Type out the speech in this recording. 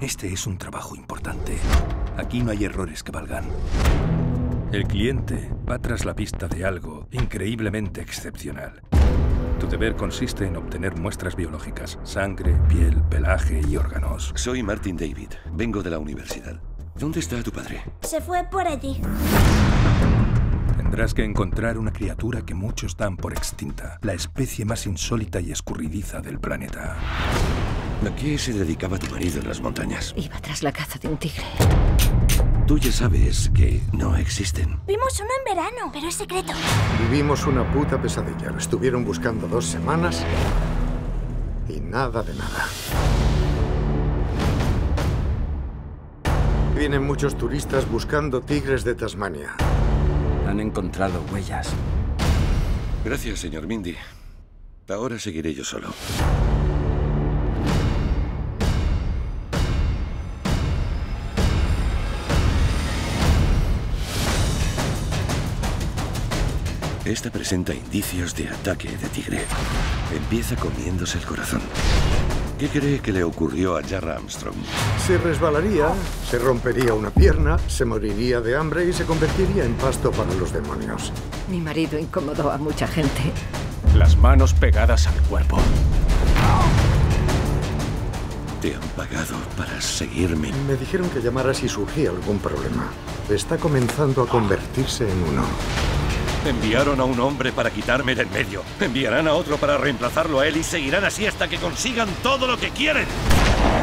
Este es un trabajo importante. Aquí no hay errores que valgan. El cliente va tras la pista de algo increíblemente excepcional. Tu deber consiste en obtener muestras biológicas: sangre, piel, pelaje y órganos. Soy Martin David. Vengo de la universidad. ¿Dónde está tu padre? Se fue por allí. Tendrás que encontrar una criatura que muchos dan por extinta. La especie más insólita y escurridiza del planeta. ¿A qué se dedicaba tu marido en las montañas? Iba tras la caza de un tigre. Tú ya sabes que no existen. Vimos uno en verano, pero es secreto. Vivimos una puta pesadilla. Lo estuvieron buscando 2 semanas y nada de nada. Vienen muchos turistas buscando tigres de Tasmania. Han encontrado huellas. Gracias, señor Mindy. Ahora seguiré yo solo. Esta presenta indicios de ataque de tigre. Empieza comiéndose el corazón. ¿Qué cree que le ocurrió a Jarrah Armstrong? Se resbalaría, se rompería una pierna, se moriría de hambre y se convertiría en pasto para los demonios. Mi marido incomodó a mucha gente. Las manos pegadas al cuerpo. ¿Te han pagado para seguirme? Me dijeron que llamara si surgía algún problema. Está comenzando a convertirse en uno. Enviaron a un hombre para quitarme de en medio. Enviarán a otro para reemplazarlo a él y seguirán así hasta que consigan todo lo que quieren.